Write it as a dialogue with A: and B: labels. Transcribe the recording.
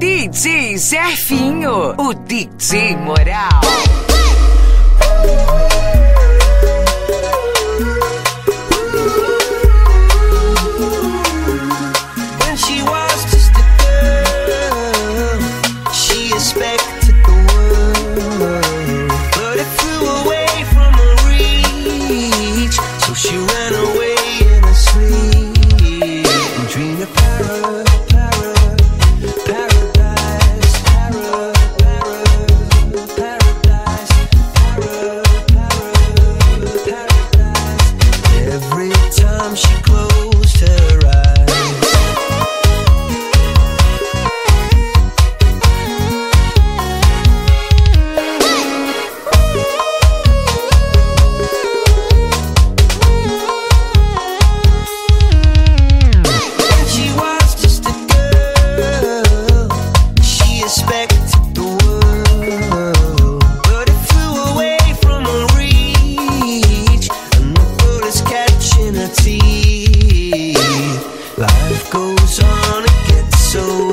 A: DJ Zefinho, o DJ Moral.
B: When she was just a girl, she expected the world, but it flew away from her reach, so she ran away in her sleep and dreamed of paradise. Every time she closed her eyes, when she was just a girl, she expected the world, but it flew away from her reach, and the bullets catching her teeth. Life goes on, it gets so